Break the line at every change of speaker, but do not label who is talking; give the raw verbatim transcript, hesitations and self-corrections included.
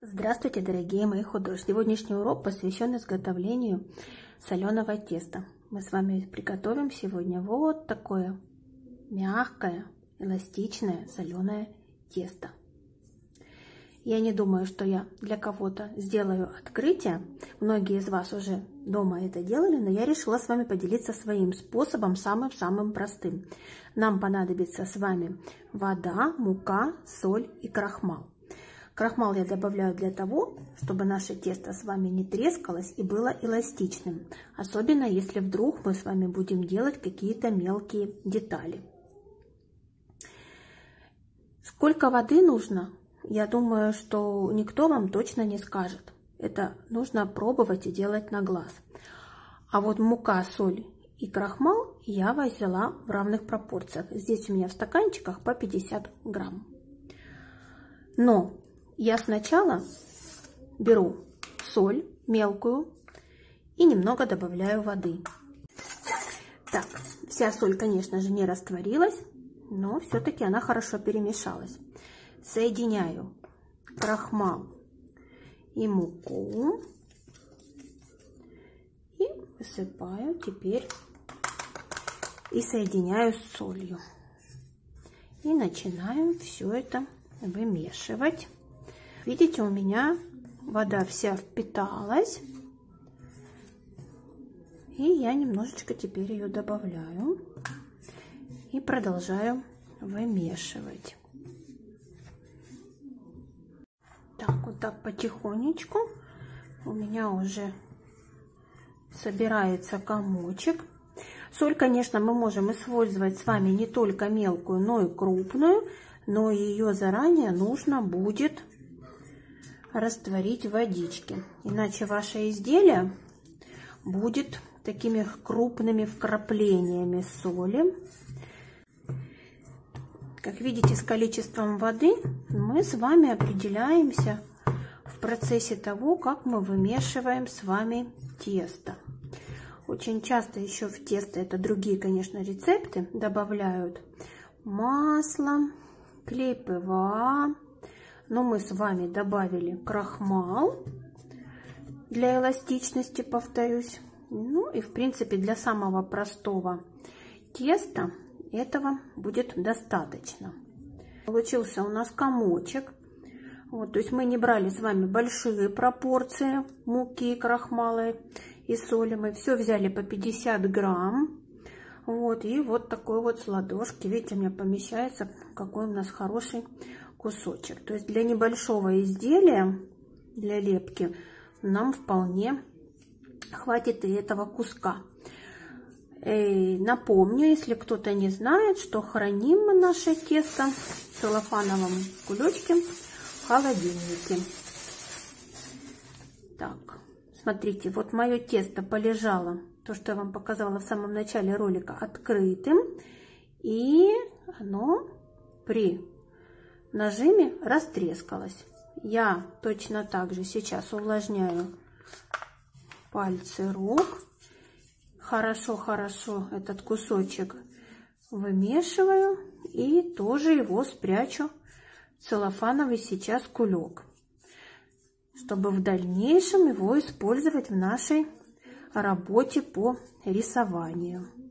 Здравствуйте, дорогие мои художники! Сегодняшний урок посвящен изготовлению соленого теста. Мы с вами приготовим сегодня вот такое мягкое, эластичное соленое тесто. Я не думаю, что я для кого-то сделаю открытие. Многие из вас уже дома это делали, но я решила с вами поделиться своим способом, самым-самым простым. Нам понадобится с вами вода, мука, соль и крахмал. Крахмал я добавляю для того, чтобы наше тесто с вами не трескалось и было эластичным. Особенно, если вдруг мы с вами будем делать какие-то мелкие детали. Сколько воды нужно, я думаю, что никто вам точно не скажет. Это нужно пробовать и делать на глаз. А вот мука, соль и крахмал я взяла в равных пропорциях. Здесь у меня в стаканчиках по пятьдесят грамм. Но я сначала беру соль мелкую и немного добавляю воды. Так, вся соль, конечно же, не растворилась, но все-таки она хорошо перемешалась. Соединяю крахмал и муку и высыпаю теперь и соединяю с солью. И начинаем все это вымешивать. Видите, у меня вода вся впиталась, и я немножечко теперь ее добавляю и продолжаю вымешивать. Так, вот так потихонечку у меня уже собирается комочек. Соль, конечно, мы можем использовать с вами не только мелкую, но и крупную, но ее заранее нужно будет растворить в водичке, иначе ваше изделие будет такими крупными вкраплениями соли. Как видите, с количеством воды мы с вами определяемся в процессе того, как мы вымешиваем с вами тесто. Очень часто еще в тесто, это другие, конечно, рецепты, добавляют масло, клей пэ вэ а. Но мы с вами добавили крахмал для эластичности, повторюсь. Ну и в принципе для самого простого теста этого будет достаточно. Получился у нас комочек. Вот, то есть мы не брали с вами большие пропорции муки, крахмала и соли. Мы все взяли по пятьдесят грамм. Вот, и вот такой вот с ладошки. Видите, у меня помещается какой у нас хороший кусочек. То есть для небольшого изделия, для лепки, нам вполне хватит и этого куска. И напомню, если кто-то не знает, что храним мы наше тесто в целлофановом кулечке в холодильнике. Так, смотрите, вот мое тесто полежало, то, что я вам показала в самом начале ролика, открытым, и оно при нажиме растрескалось. Я точно так же сейчас увлажняю пальцы рук. Хорошо-хорошо этот кусочек вымешиваю и тоже его спрячу в целлофановый сейчас кулек, чтобы в дальнейшем его использовать в нашей работе по рисованию.